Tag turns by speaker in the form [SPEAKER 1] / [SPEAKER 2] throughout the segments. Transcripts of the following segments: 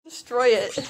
[SPEAKER 1] Destroy it.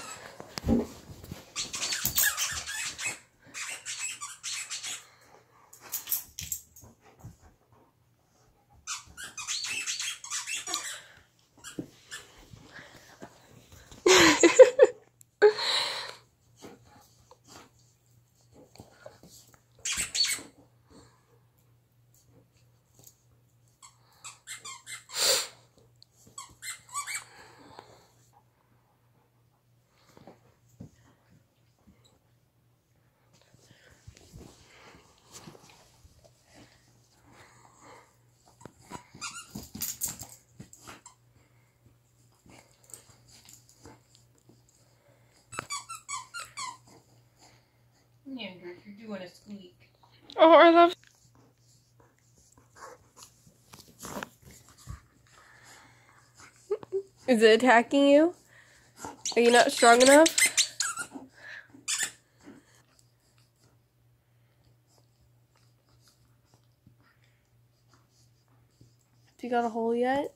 [SPEAKER 2] Andrew, you're doing a squeak.
[SPEAKER 1] Oh, I love. Is it attacking you? Are you not strong enough? Do you got a hole yet?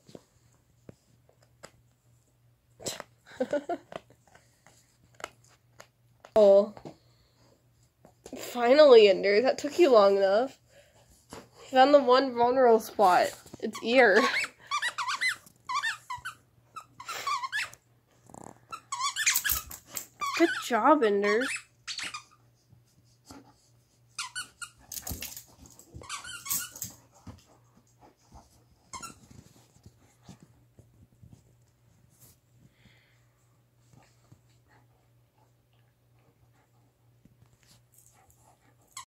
[SPEAKER 1] Oh. Finally, Ender. That took you long enough. You found the one vulnerable spot. Its ear. Good job, Ender.